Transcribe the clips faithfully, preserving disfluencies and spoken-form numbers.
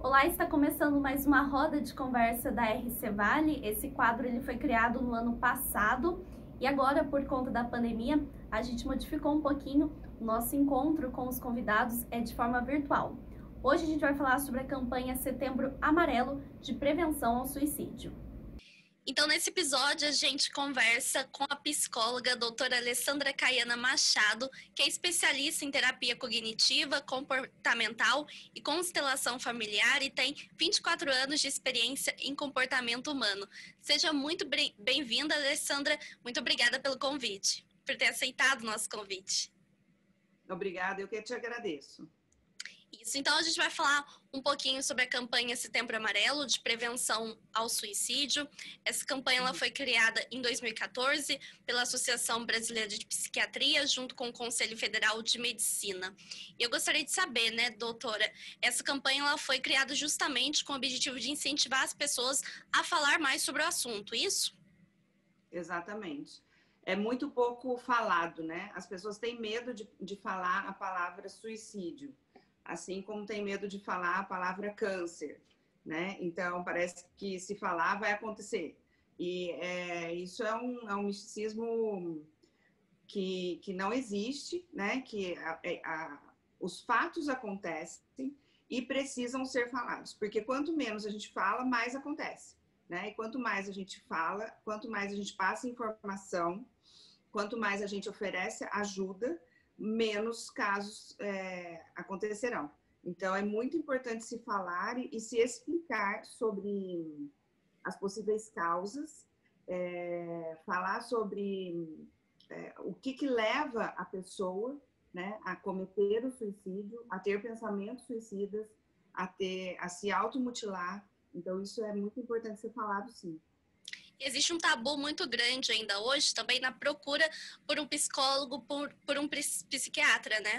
Olá, está começando mais uma roda de conversa da R C Vale. Esse quadro ele foi criado no ano passado e agora, por conta da pandemia, a gente modificou um pouquinho. O nosso encontro com os convidados é de forma virtual. Hoje a gente vai falar sobre a campanha Setembro Amarelo de prevenção ao suicídio. Então, nesse episódio, a gente conversa com a psicóloga a doutora Alessandra Caiana Machado, que é especialista em terapia cognitiva, comportamental e constelação familiar e tem vinte e quatro anos de experiência em comportamento humano. Seja muito bem-vinda, Alessandra. Muito obrigada pelo convite, por ter aceitado o nosso convite. Obrigada, eu que te agradeço. Isso, então a gente vai falar um pouquinho sobre a campanha Setembro Amarelo de prevenção ao suicídio. Essa campanha ela foi criada em dois mil e quatorze pela Associação Brasileira de Psiquiatria, junto com o Conselho Federal de Medicina. E eu gostaria de saber, né, doutora, essa campanha ela foi criada justamente com o objetivo de incentivar as pessoas a falar mais sobre o assunto, isso? Exatamente. É muito pouco falado, né? As pessoas têm medo de, de falar a palavra suicídio, assim como tem medo de falar a palavra câncer, né? Então, parece que se falar vai acontecer. E é, isso é um, é um misticismo que, que não existe, né? Que a, a, os fatos acontecem e precisam ser falados, porque quanto menos a gente fala, mais acontece, né? E quanto mais a gente fala, quanto mais a gente passa informação, quanto mais a gente oferece ajuda, menos casos é, acontecerão. Então, é muito importante se falar e, e se explicar sobre as possíveis causas, é, falar sobre é, o que, que leva a pessoa, né, a cometer o suicídio, a ter pensamentos suicidas, a, ter, a se automutilar. Então, isso é muito importante ser falado, sim. Existe um tabu muito grande ainda hoje, também na procura por um psicólogo, por, por um psiquiatra, né?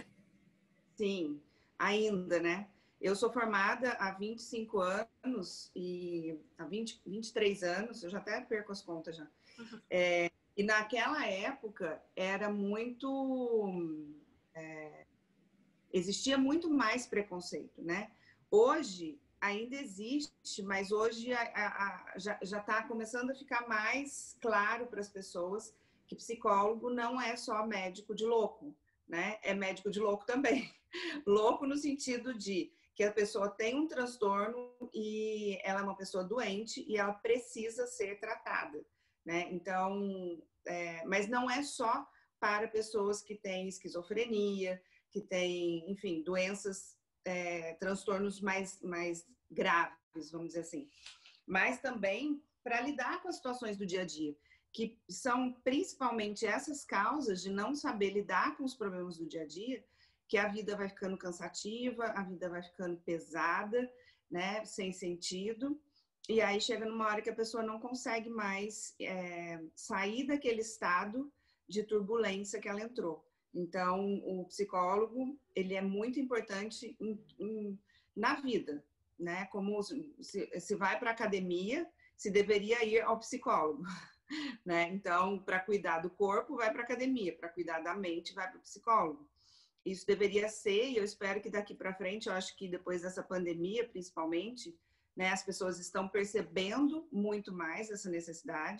Sim, ainda, né? Eu sou formada há vinte e cinco anos e há vinte, vinte e três anos, eu já até perco as contas já. Uhum. É, e naquela época era muito... É, existia muito mais preconceito, né? Hoje ainda existe, mas hoje a, a, a, já está começando a ficar mais claro para as pessoas que psicólogo não é só médico de louco, né? É médico de louco também. Louco no sentido de que a pessoa tem um transtorno e ela é uma pessoa doente e ela precisa ser tratada, né? Então, é, mas não é só para pessoas que têm esquizofrenia, que têm, enfim, doenças, é, transtornos mais, mais graves, vamos dizer assim. Mas também para lidar com as situações do dia a dia, que são principalmente essas causas de não saber lidar com os problemas do dia a dia, que a vida vai ficando cansativa, a vida vai ficando pesada, né, sem sentido, e aí chega numa hora que a pessoa não consegue mais é, sair daquele estado de turbulência que ela entrou. Então, o psicólogo, ele é muito importante em, em, na vida, né? Como se, se vai para a academia, se deveria ir ao psicólogo, né? Então, para cuidar do corpo, vai para a academia, para cuidar da mente, vai para o psicólogo. Isso deveria ser, e eu espero que daqui para frente, eu acho que depois dessa pandemia, principalmente, né, as pessoas estão percebendo muito mais essa necessidade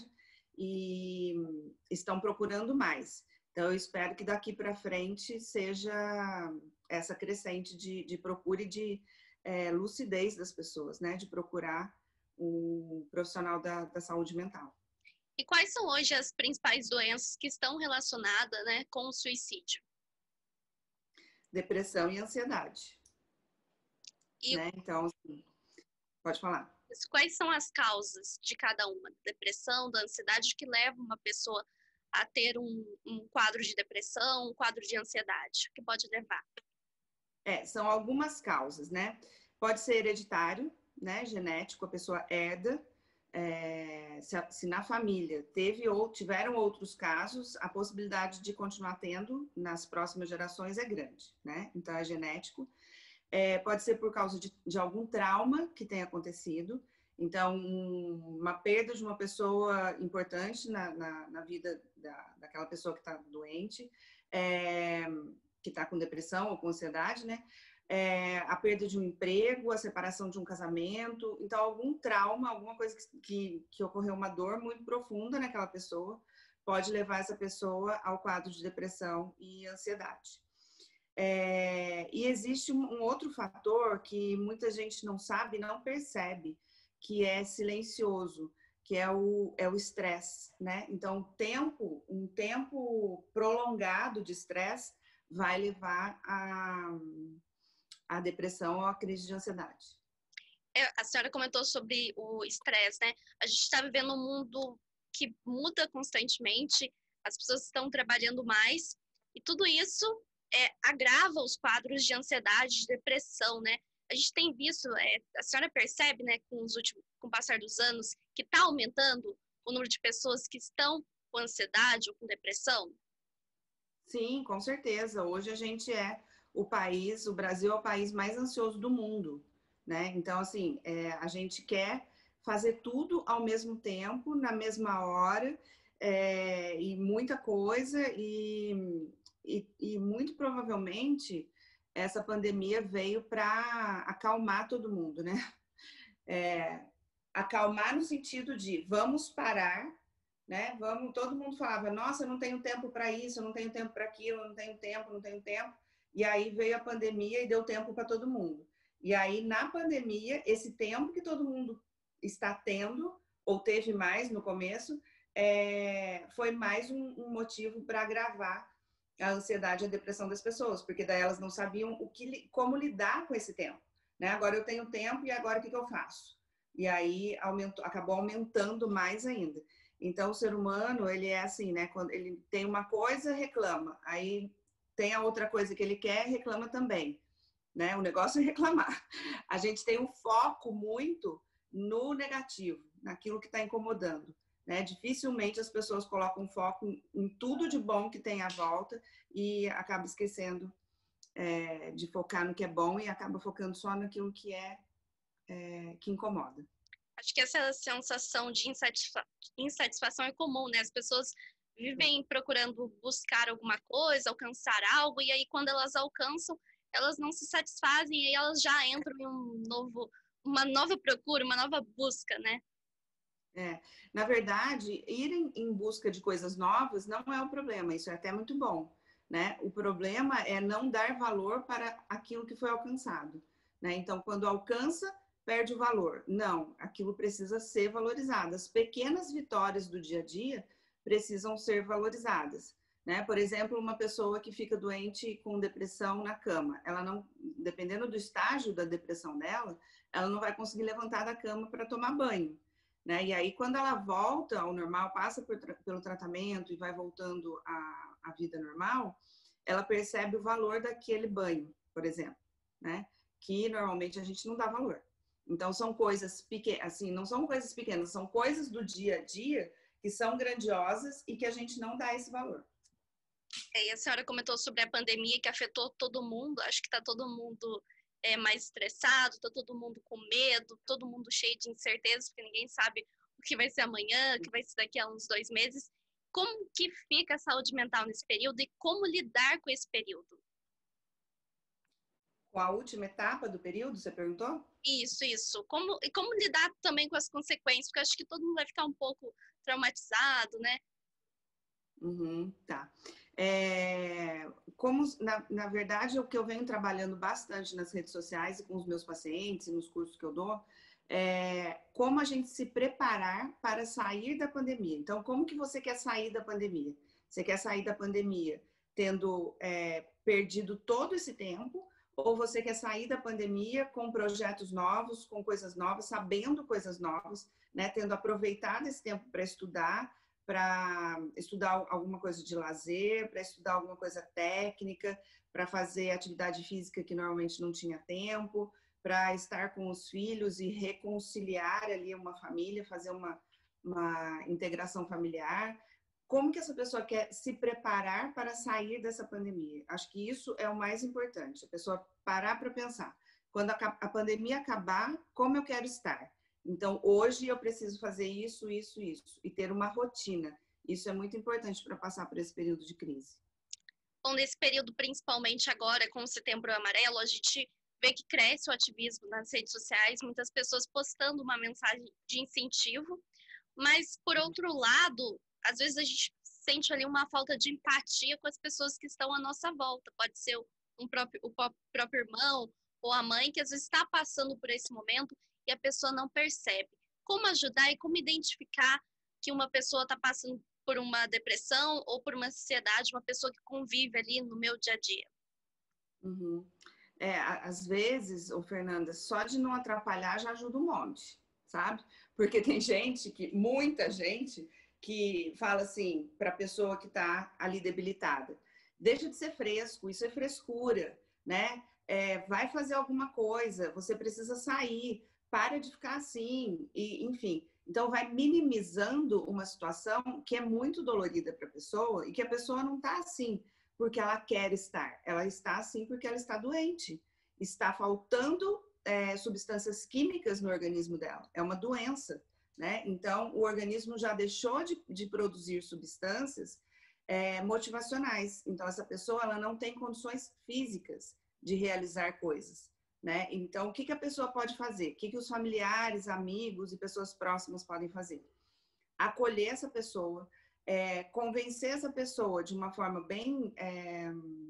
e estão procurando mais. Então, eu espero que daqui para frente seja essa crescente de, de procura e de é, lucidez das pessoas, né? De procurar um profissional da, da saúde mental. E quais são hoje as principais doenças que estão relacionadas, né, com o suicídio? Depressão e ansiedade. E... né? Então, assim, pode falar. Quais são as causas de cada uma? Da depressão, da ansiedade, que leva uma pessoa a ter um, um quadro de depressão, um quadro de ansiedade? O que pode levar? É, são algumas causas, né? Pode ser hereditário, né? Genético, a pessoa herda. É, se, se na família teve ou tiveram outros casos, a possibilidade de continuar tendo nas próximas gerações é grande, né? Então, é genético. É, pode ser por causa de, de algum trauma que tenha acontecido. Então, um, uma perda de uma pessoa importante na, na, na vida da, daquela pessoa que está doente, é, que está com depressão ou com ansiedade, né? é, a perda de um emprego, a separação de um casamento. Então, algum trauma, alguma coisa que, que, que ocorreu, uma dor muito profunda naquela pessoa, pode levar essa pessoa ao quadro de depressão e ansiedade. É, e existe um, um outro fator que muita gente não sabe, não percebe, que é silencioso, que é o é o estresse, né? Então, tempo, um tempo prolongado de estresse vai levar a, a depressão ou a crise de ansiedade. É, a senhora comentou sobre o estresse, né? A gente está vivendo um mundo que muda constantemente, as pessoas estão trabalhando mais, e tudo isso é, agrava os quadros de ansiedade, de depressão, né? A gente tem visto, é, a senhora percebe, né, com, os últimos, com o passar dos anos, que está aumentando o número de pessoas que estão com ansiedade ou com depressão? Sim, com certeza. Hoje a gente é o país, o Brasil é o país mais ansioso do mundo, né? Então, assim, é, a gente quer fazer tudo ao mesmo tempo, na mesma hora, é, e muita coisa, e, e, e muito provavelmente essa pandemia veio para acalmar todo mundo, né? É, acalmar no sentido de vamos parar, né? Vamos, todo mundo falava, nossa, eu não tenho tempo para isso, eu não tenho tempo para aquilo, eu não tenho tempo, não tenho tempo. E aí veio a pandemia e deu tempo para todo mundo. E aí, na pandemia, esse tempo que todo mundo está tendo, ou teve mais no começo, é, foi mais um, um motivo para agravar a ansiedade e a depressão das pessoas, porque daí elas não sabiam o que, como lidar com esse tempo. Né? Agora eu tenho tempo e agora o que, que eu faço? E aí aumentou, acabou aumentando mais ainda. Então, o ser humano, ele é assim, né? Quando ele tem uma coisa, reclama. Aí tem a outra coisa que ele quer, reclama também. Né? O negócio é reclamar. A gente tem um foco muito no negativo, naquilo que está incomodando. Né? Dificilmente as pessoas colocam foco em tudo de bom que tem à volta e acaba esquecendo é, de focar no que é bom e acaba focando só naquilo que é, é que incomoda. Acho que essa sensação de insatisfa... insatisfação é comum, né? As pessoas vivem procurando buscar alguma coisa, alcançar algo, e aí quando elas alcançam, elas não se satisfazem e aí elas já entram em um novo, uma nova procura, uma nova busca, né? É, na verdade, ir em, em busca de coisas novas não é o problema, isso é até muito bom, né? O problema é não dar valor para aquilo que foi alcançado, né? Então, quando alcança, perde o valor. Não, aquilo precisa ser valorizado. As pequenas vitórias do dia a dia precisam ser valorizadas, né? Por exemplo, uma pessoa que fica doente com depressão na cama, ela não, dependendo do estágio da depressão dela, ela não vai conseguir levantar da cama para tomar banho. Né? E aí, quando ela volta ao normal, passa por, pelo tratamento e vai voltando à, à vida normal, ela percebe o valor daquele banho, por exemplo, né? Que normalmente a gente não dá valor. Então, são coisas pequenas, assim, não são coisas pequenas, são coisas do dia a dia que são grandiosas e que a gente não dá esse valor. É, e a senhora comentou sobre a pandemia que afetou todo mundo, acho que está todo mundo é, mais estressado, está todo mundo com medo, todo mundo cheio de incertezas, porque ninguém sabe o que vai ser amanhã, o que vai ser daqui a uns dois meses. Como que fica a saúde mental nesse período e como lidar com esse período? Com a última etapa do período, você perguntou? Isso, isso. Como, e como lidar também com as consequências, porque acho que todo mundo vai ficar um pouco traumatizado, né? Uhum, tá. É, como, na, na verdade, o que eu venho trabalhando bastante nas redes sociais e com os meus pacientes e nos cursos que eu dou, é como a gente se preparar para sair da pandemia. Então, como que você quer sair da pandemia? Você quer sair da pandemia tendo é, perdido todo esse tempo, ou você quer sair da pandemia com projetos novos, com coisas novas, sabendo coisas novas, né? Tendo aproveitado esse tempo para estudar, para estudar alguma coisa de lazer, para estudar alguma coisa técnica, para fazer atividade física que normalmente não tinha tempo, para estar com os filhos e reconciliar ali uma família, fazer uma, uma integração familiar. Como que essa pessoa quer se preparar para sair dessa pandemia? Acho que isso é o mais importante, a pessoa parar para pensar. Quando a, a pandemia acabar, como eu quero estar? Então, hoje eu preciso fazer isso, isso, isso. E ter uma rotina. Isso é muito importante para passar por esse período de crise. Bom, nesse período, principalmente agora, com o Setembro Amarelo, a gente vê que cresce o ativismo nas redes sociais, muitas pessoas postando uma mensagem de incentivo, mas, por outro lado, às vezes a gente sente ali uma falta de empatia com as pessoas que estão à nossa volta. Pode ser um próprio, o próprio irmão ou a mãe que às vezes está passando por esse momento e a pessoa não percebe. Como ajudar e como identificar que uma pessoa está passando por uma depressão ou por uma ansiedade, uma pessoa que convive ali no meu dia a dia? Uhum. É, às vezes, ô Fernanda, só de não atrapalhar já ajuda um monte, sabe? Porque tem gente que, muita gente, que fala assim para a pessoa que está ali debilitada: deixa de ser fresco, isso é frescura, né? É, vai fazer alguma coisa, você precisa sair, para de ficar assim, e, enfim. Então, vai minimizando uma situação que é muito dolorida para a pessoa e que a pessoa não está assim porque ela quer estar, ela está assim porque ela está doente, está faltando é, substâncias químicas no organismo dela, é uma doença, né? Então, o organismo já deixou de, de produzir substâncias é, motivacionais, então essa pessoa ela não tem condições físicas de realizar coisas, né? Então, o que, que a pessoa pode fazer? O que, que os familiares, amigos e pessoas próximas podem fazer? Acolher essa pessoa, É, convencer essa pessoa de uma forma bem, é,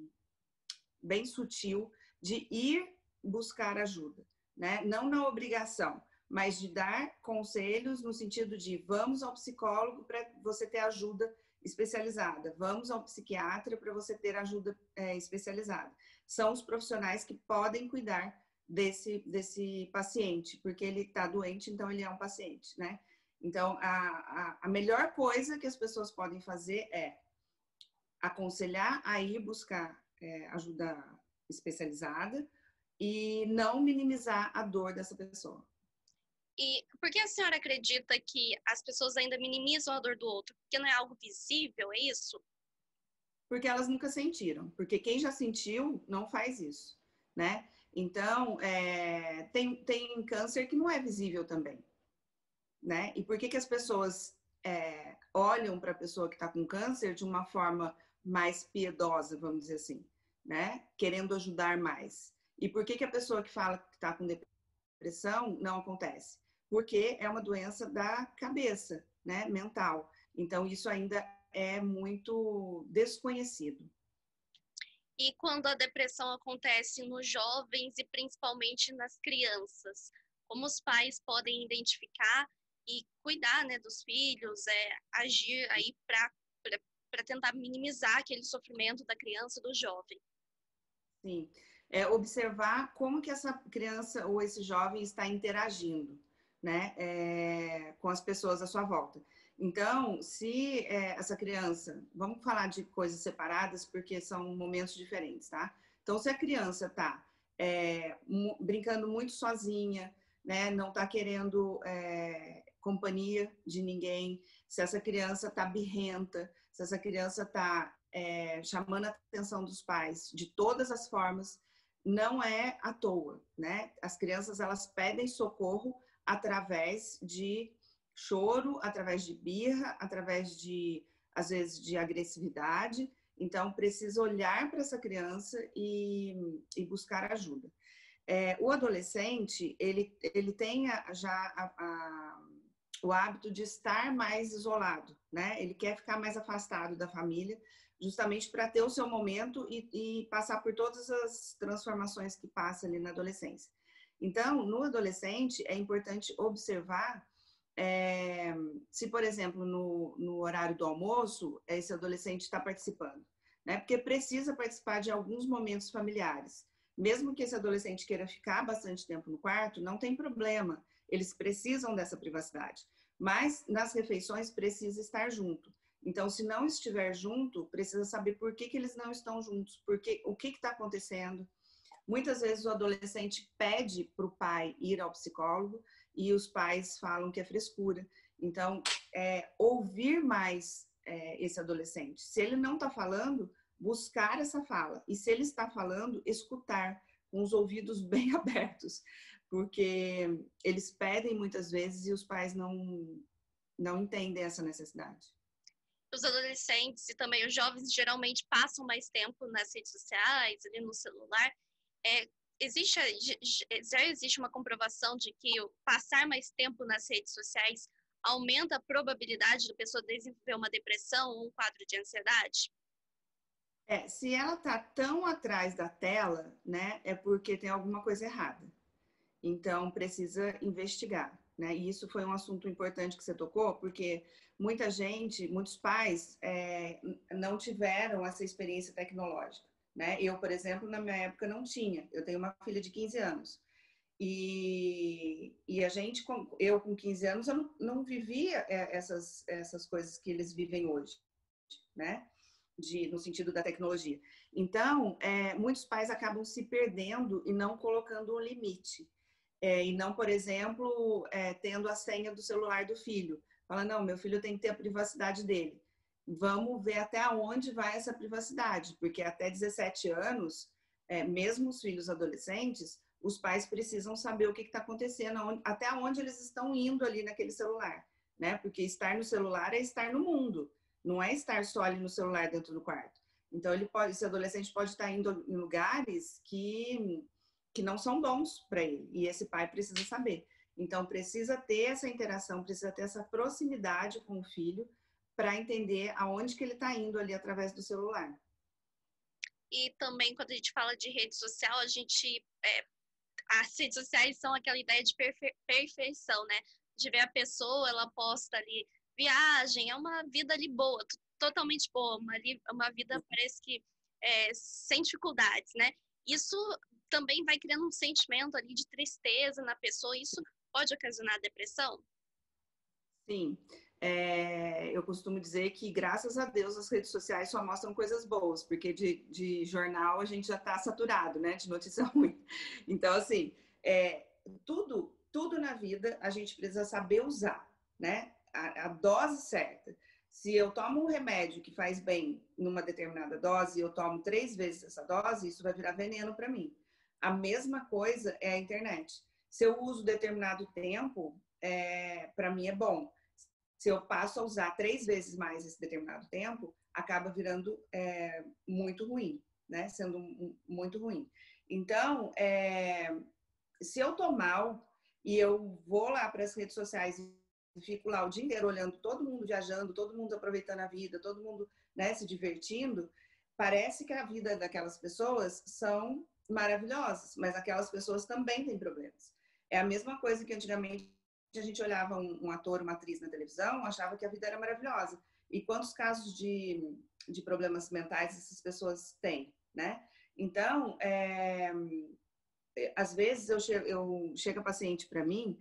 bem sutil de ir buscar ajuda, né? Não na obrigação, mas de dar conselhos no sentido de vamos ao psicólogo para você ter ajuda especializada, vamos ao psiquiatra para você ter ajuda é, especializada. São os profissionais que podem cuidar desse, desse paciente, porque ele está doente, então ele é um paciente, né? Então, a, a, a melhor coisa que as pessoas podem fazer é aconselhar a ir buscar é, ajuda especializada e não minimizar a dor dessa pessoa. E por que a senhora acredita que as pessoas ainda minimizam a dor do outro? Porque não é algo visível, é isso? Porque elas nunca sentiram. Porque quem já sentiu não faz isso, né? Então, é, tem, tem câncer que não é visível também. Né? E por que, que as pessoas é, olham para a pessoa que está com câncer de uma forma mais piedosa, vamos dizer assim, né? Querendo ajudar mais? E por que, que a pessoa que fala que está com depressão não acontece? Porque é uma doença da cabeça, né? Mental. Então, isso ainda é muito desconhecido. E quando a depressão acontece nos jovens e principalmente nas crianças, como os pais podem identificar e cuidar, né, dos filhos, é, agir aí para tentar minimizar aquele sofrimento da criança, do jovem? Sim, é observar como que essa criança ou esse jovem está interagindo, né, é, com as pessoas à sua volta. Então, se é, essa criança, vamos falar de coisas separadas porque são momentos diferentes, tá? Então, se a criança está é, brincando muito sozinha, né, não está querendo é, companhia de ninguém, se essa criança está birrenta, se essa criança está é, chamando a atenção dos pais de todas as formas, não é à toa, né? As crianças, elas pedem socorro através de choro, através de birra, através de, às vezes, de agressividade. Então, precisa olhar para essa criança e, e buscar ajuda. É, o adolescente, ele, ele tem a, já a, a, o hábito de estar mais isolado, né? Ele quer ficar mais afastado da família, justamente para ter o seu momento e, e passar por todas as transformações que passa ali na adolescência. Então, no adolescente, é importante observar é, se, por exemplo, no, no horário do almoço, esse adolescente está participando, né? Porque precisa participar de alguns momentos familiares. Mesmo que esse adolescente queira ficar bastante tempo no quarto, não tem problema, eles precisam dessa privacidade. Mas nas refeições precisa estar junto. Então, se não estiver junto, precisa saber por que, que eles não estão juntos, porque, o que está acontecendo. Muitas vezes o adolescente pede para o pai ir ao psicólogo e os pais falam que é frescura. Então, é, ouvir mais é, esse adolescente. Se ele não está falando, buscar essa fala. E se ele está falando, escutar com os ouvidos bem abertos, porque eles pedem muitas vezes e os pais não, não entendem essa necessidade. Os adolescentes e também os jovens geralmente passam mais tempo nas redes sociais, ali no celular. É, existe, já existe uma comprovação de que passar mais tempo nas redes sociais aumenta a probabilidade da pessoa desenvolver uma depressão ou um quadro de ansiedade? É, se ela tá tão atrás da tela, né, é porque tem alguma coisa errada. Então, precisa investigar, né? E isso foi um assunto importante que você tocou, porque muita gente, muitos pais é, não tiveram essa experiência tecnológica, né? Eu, por exemplo, na minha época não tinha. Eu tenho uma filha de quinze anos. E, e a gente, eu com quinze anos, eu não, não vivia essas, essas coisas que eles vivem hoje, né? De, no sentido da tecnologia. Então, é, muitos pais acabam se perdendo e não colocando um limite. É, e não, por exemplo, é, tendo a senha do celular do filho. Fala, não, meu filho tem que ter a privacidade dele. Vamos ver até onde vai essa privacidade, porque até dezessete anos, é, mesmo os filhos adolescentes, os pais precisam saber o que está acontecendo, onde, até onde eles estão indo ali naquele celular, né? Porque estar no celular é estar no mundo, não é estar só ali no celular dentro do quarto. Então, ele pode, esse adolescente pode estar indo em lugares que que não são bons para ele, e esse pai precisa saber. Então, precisa ter essa interação, precisa ter essa proximidade com o filho para entender aonde que ele está indo ali através do celular. E também, quando a gente fala de rede social, a gente... É, as redes sociais são aquela ideia de perfe perfeição, né? De ver a pessoa, ela posta ali viagem, é uma vida ali boa, totalmente boa, uma, uma vida parece que é, sem dificuldades, né? Isso também vai criando um sentimento ali de tristeza na pessoa, e isso pode ocasionar depressão? Sim, é, eu costumo dizer que, graças a Deus, as redes sociais só mostram coisas boas, porque de, de jornal a gente já está saturado, né, de notícia ruim. Então, assim, é, tudo, tudo na vida a gente precisa saber usar, né, a, a dose certa. Se eu tomo um remédio que faz bem numa determinada dose e eu tomo três vezes essa dose, isso vai virar veneno para mim. A mesma coisa é a internet. Se eu uso determinado tempo, é, para mim é bom. Se eu passo a usar três vezes mais esse determinado tempo, acaba virando é, muito ruim, né? Sendo muito ruim. Então, é, se eu tô mal e eu vou lá para as redes sociais e fico lá o dia inteiro olhando todo mundo viajando, todo mundo aproveitando a vida, todo mundo, né, se divertindo, parece que a vida daquelas pessoas são maravilhosas, mas aquelas pessoas também têm problemas. É a mesma coisa que antigamente a gente olhava um, um ator, uma atriz na televisão, achava que a vida era maravilhosa. E quantos casos de, de problemas mentais essas pessoas têm, né? Então, é, às vezes eu chego, eu chego a paciente para mim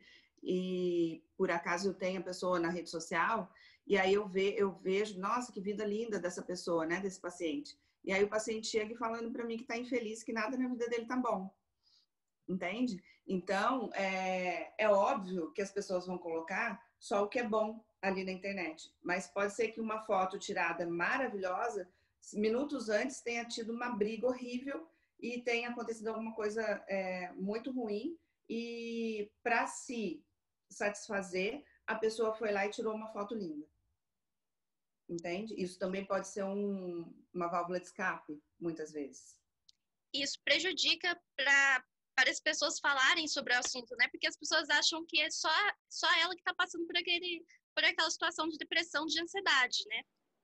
e por acaso eu tenho a pessoa na rede social e aí eu, ve, eu vejo, nossa, que vida linda dessa pessoa, né, desse paciente. E aí o paciente chega falando para mim que está infeliz, que nada na vida dele tá bom. Entende? Então, é, é óbvio que as pessoas vão colocar só o que é bom ali na internet. Mas pode ser que uma foto tirada maravilhosa, minutos antes tenha tido uma briga horrível e tenha acontecido alguma coisa é, muito ruim. E para se satisfazer, a pessoa foi lá e tirou uma foto linda. Entende? Isso também pode ser um, uma válvula de escape, muitas vezes. Isso prejudica para para as pessoas falarem sobre o assunto, né? Porque as pessoas acham que é só, só ela que está passando por, aquele, por aquela situação de depressão, de ansiedade, né?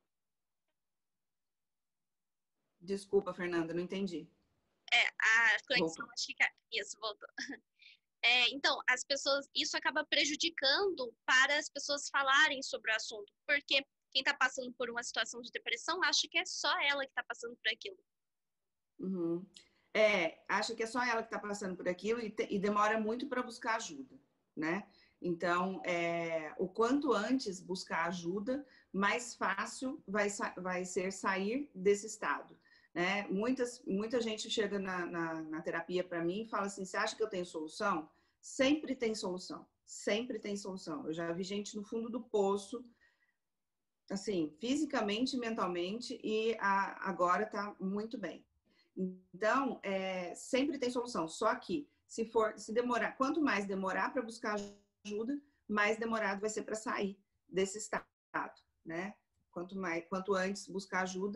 Desculpa, Fernanda, não entendi. É, a conexão, acho que... Isso, voltou. É, então, as pessoas... Isso acaba prejudicando para as pessoas falarem sobre o assunto. Porque quem está passando por uma situação de depressão acha que é só ela que está passando por aquilo. Uhum. É, acha que é só ela que está passando por aquilo e, te, e demora muito para buscar ajuda, né? Então, é, o quanto antes buscar ajuda, mais fácil vai, vai ser sair desse estado, né? Muitas, muita gente chega na, na, na terapia para mim e fala assim, você acha que eu tenho solução? Sempre tem solução, sempre tem solução. Eu já vi gente no fundo do poço, assim, fisicamente, mentalmente, e a, agora está muito bem. Então, é, sempre tem solução. Só que, se for, se demorar, quanto mais demorar para buscar ajuda, mais demorado vai ser para sair desse estado, né? Quanto mais, quanto antes buscar ajuda,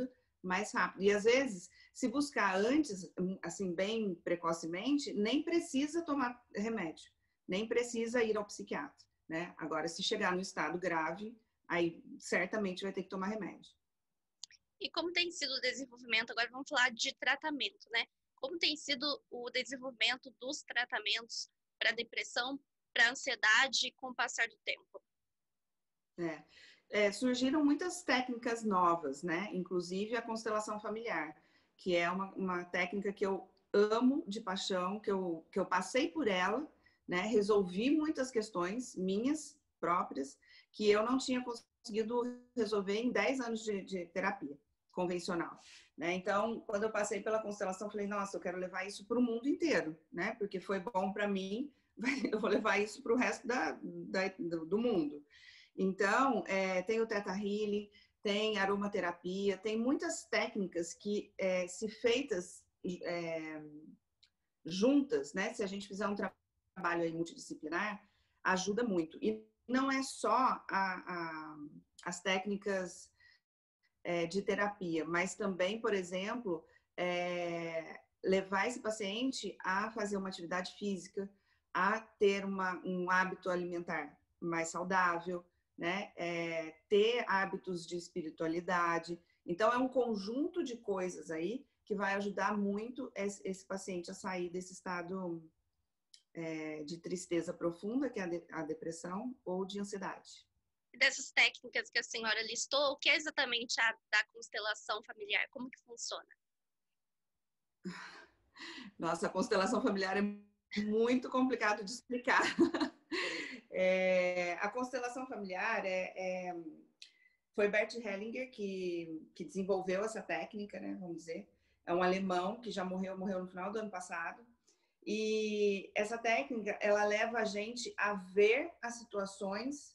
mais rápido. E às vezes, se buscar antes, assim, bem precocemente, nem precisa tomar remédio, nem precisa ir ao psiquiatra, né? Agora, se chegar no estado grave, aí certamente vai ter que tomar remédio. E como tem sido o desenvolvimento, agora vamos falar de tratamento, né? Como tem sido o desenvolvimento dos tratamentos para depressão, para ansiedade com o passar do tempo? É. É, surgiram muitas técnicas novas, né? Inclusive a constelação familiar, que é uma, uma técnica que eu amo de paixão, que eu, que eu passei por ela, né? Resolvi muitas questões minhas próprias, que eu não tinha conseguido resolver em dez anos de, de terapia convencional, né? Então, quando eu passei pela constelação, eu falei, nossa, eu quero levar isso para o mundo inteiro, né? Porque foi bom para mim, eu vou levar isso para o resto da, da, do mundo. Então, é, tem o Theta Healing, tem aromaterapia, tem muitas técnicas que, é, se feitas é, juntas, né? Se a gente fizer um trabalho aí multidisciplinar, ajuda muito. E não é só a, a, as técnicas é, de terapia, mas também, por exemplo, é, levar esse paciente a fazer uma atividade física, a ter uma, um hábito alimentar mais saudável, né? É, ter hábitos de espiritualidade. Então, é um conjunto de coisas aí que vai ajudar muito esse, esse paciente a sair desse estado é, de tristeza profunda, que é a, de, a depressão, ou de ansiedade. Dessas técnicas que a senhora listou, o que é exatamente a da constelação familiar? Como que funciona? Nossa, a constelação familiar é muito complicado de explicar. É, a constelação familiar é, é, foi Bert Hellinger que, que desenvolveu essa técnica, né, vamos dizer. É um alemão que já morreu, morreu no final do ano passado. E essa técnica, ela leva a gente a ver as situações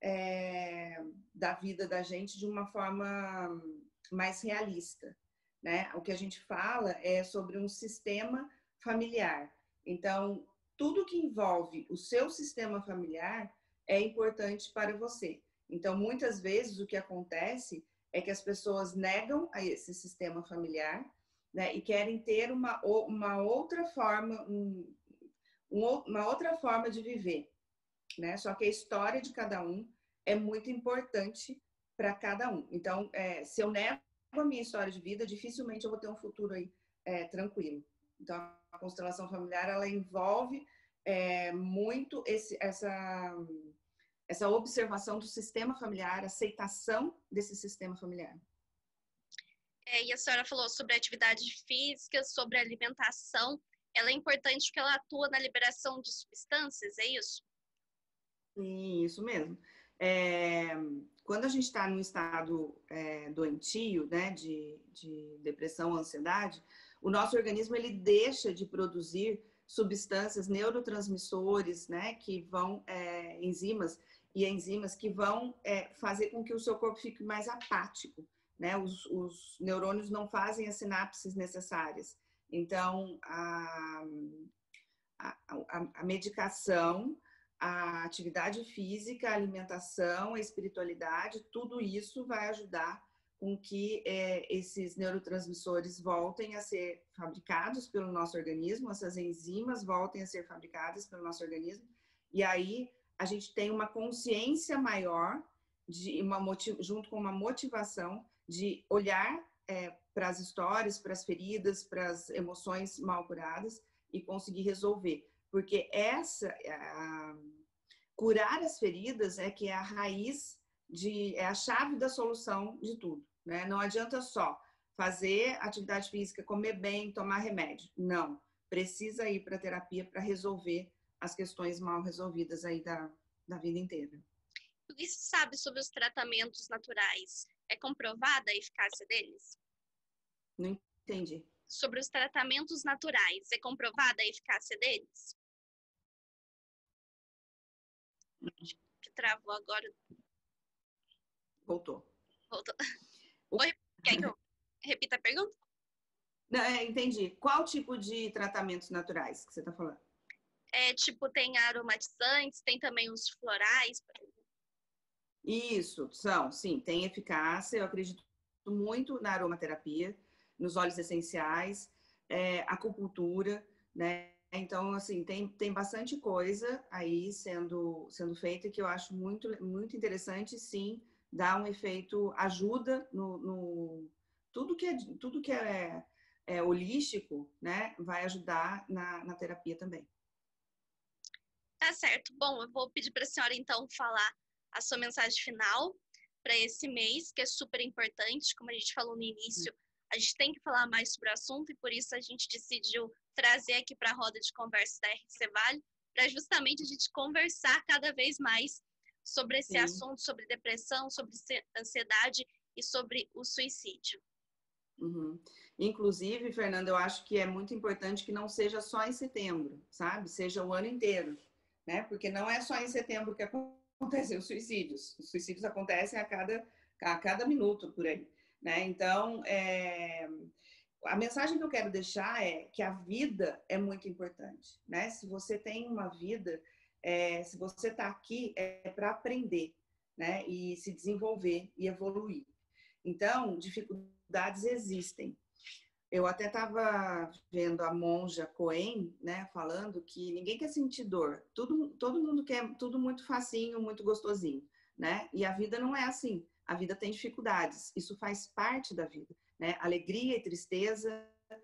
é, da vida da gente de uma forma mais realista, né? O que a gente fala é sobre um sistema familiar. Então, tudo que envolve o seu sistema familiar é importante para você. Então, muitas vezes o que acontece é que as pessoas negam a esse sistema familiar, né, e querem ter uma, uma outra forma, um, um, uma outra forma de viver, né? Só que a história de cada um é muito importante para cada um. Então, é, se eu nego a minha história de vida, dificilmente eu vou ter um futuro aí é, tranquilo. Então, a constelação familiar, ela envolve é, muito esse, essa, essa observação do sistema familiar, aceitação desse sistema familiar. É, e a senhora falou sobre atividade física, sobre alimentação. Ela é importante porque ela atua na liberação de substâncias, é isso? Sim, isso mesmo. É, quando a gente está num estado é, doentio, né, de, de depressão, ansiedade, o nosso organismo ele deixa de produzir substâncias, neurotransmissores, né, que vão, é, enzimas e enzimas que vão é, fazer com que o seu corpo fique mais apático, né? Os, os neurônios não fazem as sinapses necessárias. Então, a, a, a, a medicação, a atividade física, a alimentação, a espiritualidade, tudo isso vai ajudar com que é, esses neurotransmissores voltem a ser fabricados pelo nosso organismo, essas enzimas voltem a ser fabricadas pelo nosso organismo, e aí a gente tem uma consciência maior, de uma motiv- junto com uma motivação de olhar é, para as histórias, para as feridas, para as emoções mal curadas e conseguir resolver. Porque essa, a, curar as feridas é que é a raiz, de, é a chave da solução de tudo, né? Não adianta só fazer atividade física, comer bem, tomar remédio. Não, precisa ir para a terapia para resolver as questões mal resolvidas aí da, da vida inteira. O que se sabe sobre os tratamentos naturais? É comprovada a eficácia deles? Não entendi. Sobre os tratamentos naturais, é comprovada a eficácia deles? Acho que travou agora. Voltou. Voltou. Oi, quer que eu repita a pergunta? Não, é, entendi. Qual tipo de tratamentos naturais que você está falando? É, tipo, tem aromatizantes, tem também os florais. Isso, são, sim, tem eficácia, eu acredito muito na aromaterapia, nos óleos essenciais, é, acupuntura, né? Então, assim, tem, tem bastante coisa aí sendo, sendo feita que eu acho muito, muito interessante, sim, dá um efeito, ajuda no, no tudo que é, tudo que é, é holístico, né, vai ajudar na, na terapia também. Tá certo. Bom, eu vou pedir para a senhora, então, falar a sua mensagem final para esse mês, que é super importante. Como a gente falou no início, a gente tem que falar mais sobre o assunto e por isso a gente decidiu trazer aqui para a roda de conversa da R C Vale, para justamente a gente conversar cada vez mais sobre esse Sim. assunto, sobre depressão, sobre ansiedade e sobre o suicídio. Uhum. Inclusive, Fernanda, eu acho que é muito importante que não seja só em setembro, sabe? Seja o ano inteiro, né? Porque não é só em setembro que acontecem os suicídios. Os suicídios acontecem a cada, a cada minuto por aí, né? Então, é... a mensagem que eu quero deixar é que a vida é muito importante, né? Se você tem uma vida, é... se você está aqui, é para aprender, né? E se desenvolver e evoluir. Então, dificuldades existem. Eu até estava vendo a monja Coen, né, falando que ninguém quer sentir dor. Tudo, todo mundo quer tudo muito facinho, muito gostosinho, né? E a vida não é assim. A vida tem dificuldades. Isso faz parte da vida, né? Alegria e tristeza,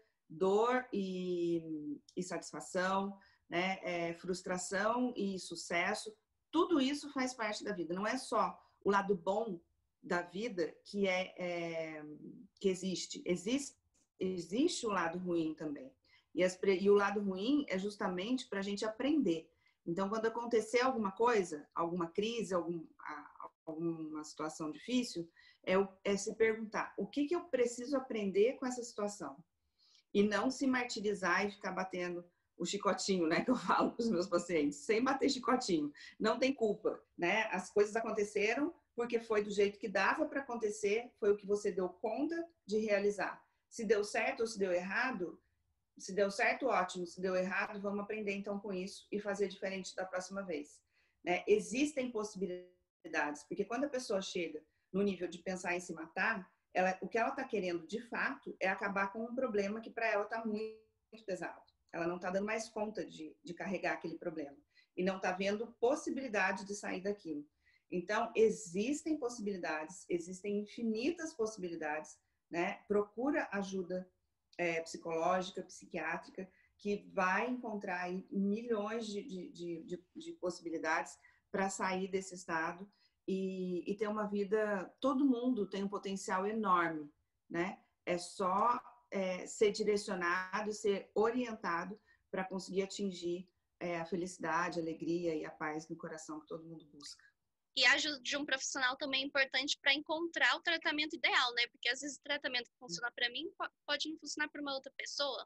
dor e, e satisfação, né? É, frustração e sucesso. Tudo isso faz parte da vida. Não é só o lado bom da vida que é, é que existe. existe existe o lado ruim também e, as, e o lado ruim é justamente para a gente aprender. Então, quando acontecer alguma coisa, alguma crise, algum, alguma situação difícil, é, é se perguntar o que que eu preciso aprender com essa situação e não se martirizar e ficar batendo o chicotinho, né, que eu falo para os meus pacientes, sem bater chicotinho, não tem culpa, né? As coisas aconteceram porque foi do jeito que dava para acontecer, foi o que você deu conta de realizar. Se deu certo ou se deu errado, se deu certo, ótimo. Se deu errado, vamos aprender então com isso e fazer diferente da próxima vez, né? Existem possibilidades, porque quando a pessoa chega no nível de pensar em se matar, ela, o que ela está querendo de fato é acabar com um problema que para ela está muito, muito pesado. Ela não está dando mais conta de, de carregar aquele problema e não está vendo possibilidade de sair daquilo. Então, existem possibilidades, existem infinitas possibilidades, né? Procura ajuda é, psicológica, psiquiátrica, que vai encontrar aí milhões de, de, de, de possibilidades para sair desse estado e, e ter uma vida. Todo mundo tem um potencial enorme, né? É só é, ser direcionado, ser orientado para conseguir atingir é, a felicidade, a alegria e a paz no coração que todo mundo busca. E a ajuda de um profissional também é importante para encontrar o tratamento ideal, né? Porque às vezes o tratamento que funciona para mim pode não funcionar para uma outra pessoa.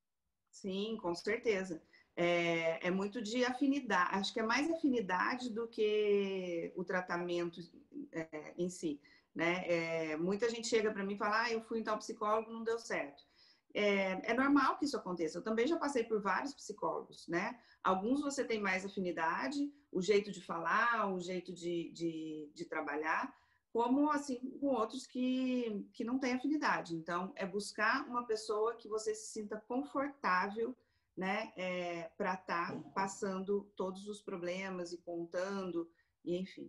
Sim, com certeza. É, é muito de afinidade, acho que é mais afinidade do que o tratamento é, em si, né? É, muita gente chega para mim e fala, ah, eu fui em tal psicólogo, não deu certo. É, é normal que isso aconteça. Eu também já passei por vários psicólogos, né? Alguns você tem mais afinidade, o jeito de falar, o jeito de, de, de trabalhar, como assim com outros que, que não têm afinidade. Então, é buscar uma pessoa que você se sinta confortável, né? É, para estar tá passando todos os problemas e contando, e enfim.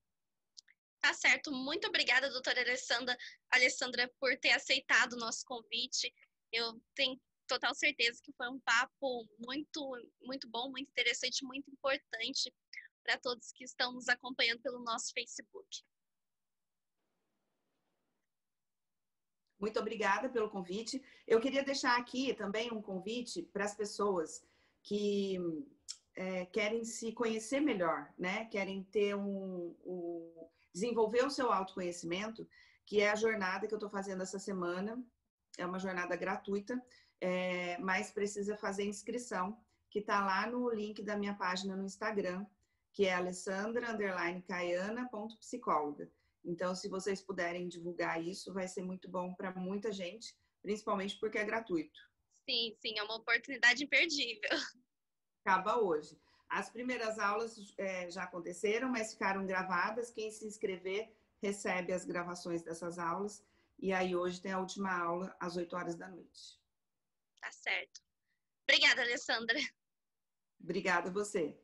Tá certo. Muito obrigada, doutora Alessandra, Alessandra, por ter aceitado o nosso convite. Eu tenho total certeza que foi um papo muito, muito bom, muito interessante, muito importante para todos que estão nos acompanhando pelo nosso Facebook. Muito obrigada pelo convite. Eu queria deixar aqui também um convite para as pessoas que é, querem se conhecer melhor, né? Querem ter um, um desenvolver o seu autoconhecimento, que é a jornada que eu estou fazendo essa semana. É uma jornada gratuita. É, mas precisa fazer inscrição, que está lá no link da minha página no Instagram, que é alessandra underline caiana ponto psicóloga. Então, se vocês puderem divulgar isso, vai ser muito bom para muita gente, principalmente porque é gratuito. Sim, sim, é uma oportunidade imperdível. Acaba hoje. As primeiras aulas é, já aconteceram, mas ficaram gravadas. Quem se inscrever recebe as gravações dessas aulas. E aí hoje tem a última aula às oito horas da noite. Tá certo. Obrigada, Alessandra. Obrigada a você.